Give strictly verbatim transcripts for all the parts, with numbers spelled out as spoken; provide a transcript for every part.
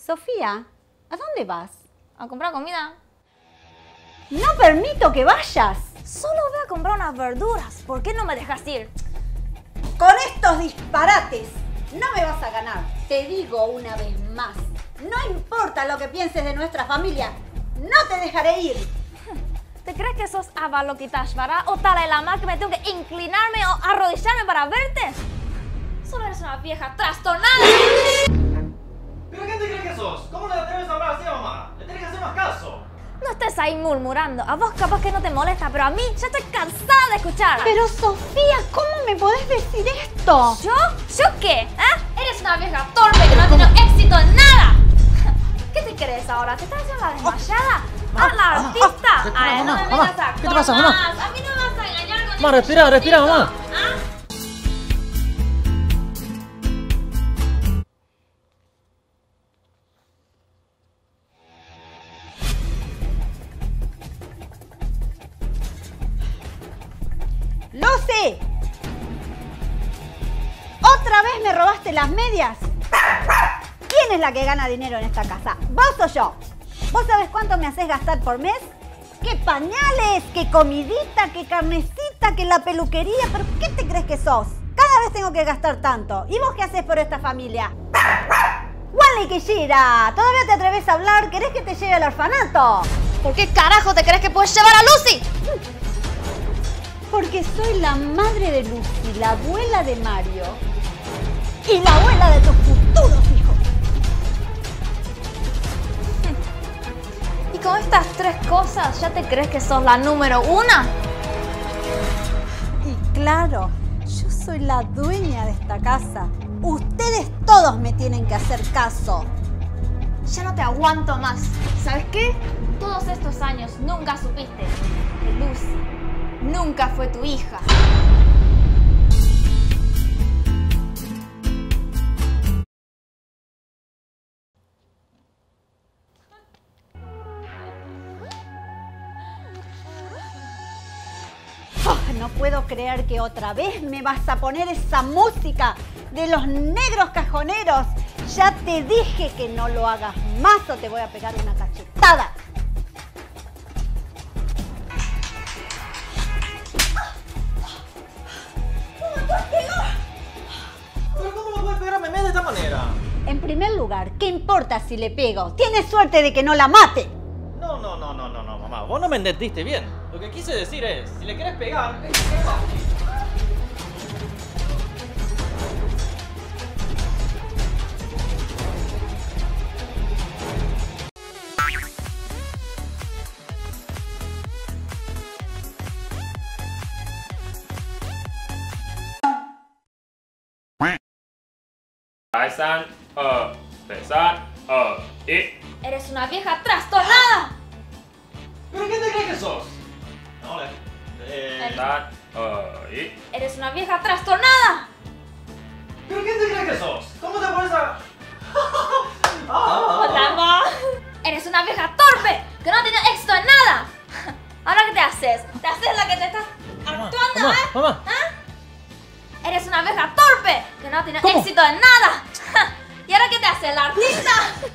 Sofía, ¿a dónde vas? A comprar comida. No permito que vayas. Solo voy a comprar unas verduras. ¿Por qué no me dejas ir? Con estos disparates no me vas a ganar. Te digo una vez más. No importa lo que pienses de nuestra familia. No te dejaré ir. ¿Te crees que sos Avalokiteshvara o Dalai Lama que me tengo que inclinarme o arrodillarme para verte? Solo eres una vieja trastornada. ¿Pero quién te crees que sos? ¿Cómo le atreves a hablar así a mamá? Le tienes que hacer más caso. No estés ahí murmurando. A vos capaz que no te molesta, pero a mí ya estoy cansada de escuchar. Pero Sofía, ¿cómo me podés decir esto? ¿Yo? ¿Yo qué? ¿Eh? Eres una vieja torpe que no ha tenido éxito en nada. ¿Qué te crees ahora? ¿Te estás haciendo la desmayada? ¡A la artista! ¿Qué te Ay, pasa, no me mamá? vengas Mamá, a ¿qué te pasa, mamá? más. A mí no me vas a engañar con Mamá, ese respira, respira, chistecito. mamá. ¿Ah? ¡Lucy! ¿Otra vez me robaste las medias? ¿Quién es la que gana dinero en esta casa? ¿Vos o yo? ¿Vos sabés cuánto me haces gastar por mes? ¿Qué pañales? ¿Qué comidita? ¿Qué carnecita? ¿Qué la peluquería? ¿Pero qué te crees que sos? Cada vez tengo que gastar tanto. ¿Y vos qué haces por esta familia? ¡Wally Kishira! ¿Todavía te atreves a hablar? ¿Querés que te lleve al orfanato? ¿Por qué carajo te crees que puedes llevar a Lucy? Porque soy la madre de Lucy, la abuela de Mario y la abuela de tus futuros hijos. ¿Y con estas tres cosas ya te crees que sos la número una? Y claro, yo soy la dueña de esta casa. Ustedes todos me tienen que hacer caso. Ya no te aguanto más. ¿Sabes qué? Todos estos años nunca supiste que Lucy nunca fue tu hija. Oh, no puedo creer que otra vez me vas a poner esa música de los negros cajoneros. Ya te dije que no lo hagas más o te voy a pegar una cachetada. ¿Pero cómo me puedes pegar a Memé de esta manera? En primer lugar, ¿qué importa si le pego? Tienes suerte de que no la mate. No, no, no, no, no, no, mamá. Vos no me entendiste bien. Lo que quise decir es, si le querés pegar... 三二三二一。 Eres una vieja trastornada. ¿Pero quién te crees que sos? No, le... Eh... 三二一。 Eres una vieja trastornada. ¿Pero quién te crees que sos? ¿Cómo te pones a...? Hola, Eres una vieja torpe que no ha tenido éxito en nada. ¿Ahora qué te haces? ¿Te haces la que te estás actuando? Mamá, ¿eh? mamá. ¿Ah? Eres una vieja torpe que no ha tenido ¿Cómo? éxito en nada. ¿Y ahora qué te haces? ¿La artista?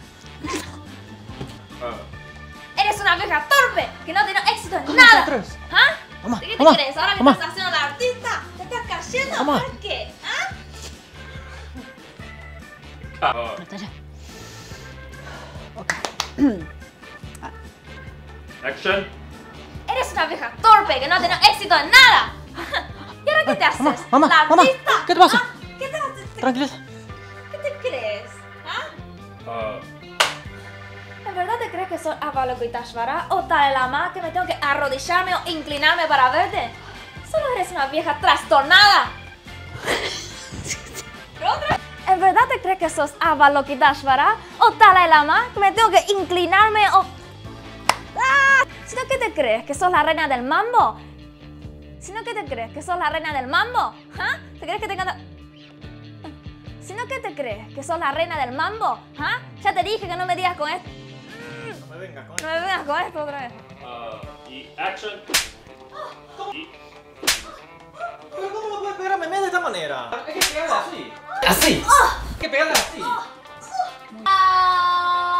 Eres una vieja torpe que no ha tenido éxito en ¿Cómo te nada. atreves? ¿Ah? Mamá, ¿De qué te mamá, crees? ¿Ahora que mamá. estás haciendo la artista? ¿Te estás cayendo? Mamá. ¿Por qué? ¿Ah? 二 Natalia. Action. Eres una vieja torpe que no ha tenido éxito en nada. ¿Y ahora qué te haces? Mamá, mamá, ¿La mamá, artista? ¿qué te pasa? ¿Ah? ¿Qué te haces? Tranquiliza. ¿Qué te crees? ¿Ah? 二 ¿En verdad te crees que soy Avalokiteshvara o Dalai Lama que me tengo que arrodillarme o inclinarme para verte? Solo eres una vieja trastornada. ¿Otra? ¿En verdad te crees que sos Avalokiteshvara o Dalai Lama que me tengo que inclinarme o... ¡Ah! ¿Sino que te crees que sos la reina del mambo? ¿Sino que te crees que sos la reina del mambo? ¿Ah? ¿Te crees que te encanta...? ¿Sino que te crees que sos la reina del mambo? ¿Ah? Ya te dije que no me digas con esto. No me vengas con No me vengas con esto otra vez. 一 Action. 一 ¿Pero cómo me puedes pegar a Memé de esta manera? Hay que pegarla así. ¡Así! Hay que pegarla así. Ah.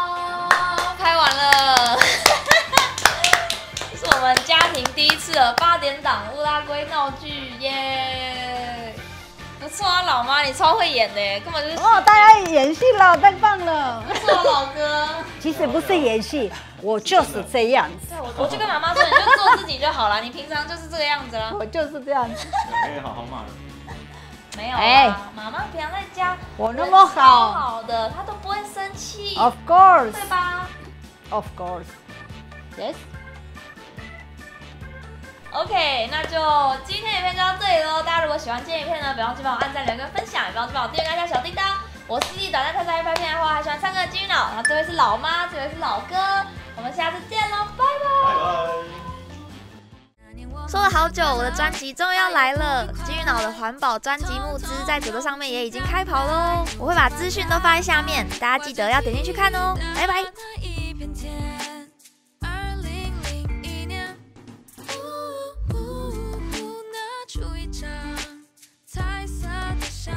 的八点档乌拉圭闹剧耶！不错啊，老妈，你超会演的耶，根本就是哦，大家演戏了，太棒了！ 不错，老哥。 其实不是演戏，我就是这样子， 对，我我就跟妈妈说，你就做自己就好了，你平常就是这个样子啦。 我就是这样子。 可以好好骂人。 没有哎啦，妈妈平常在家我那么人超好好的，她都不会生气， ，Of course, 对吧 of course, yes。 ？OK， 那就今天影片就到这里喽。大家如果喜欢今天影片呢，别忘记帮我按赞、留言、分享，也别忘记帮我订阅、按下小叮当。我是弟短暂太太拍片的话，还喜欢唱歌的金鱼脑，然后这位是老妈，这位是老哥，我们下次见喽，拜拜。 拜拜。 说了好久，我的专辑终于要来了！金鱼脑的环保专辑募资在九州上面也已经开跑喽，我会把资讯都放在下面，大家记得要点进去看哦，拜拜。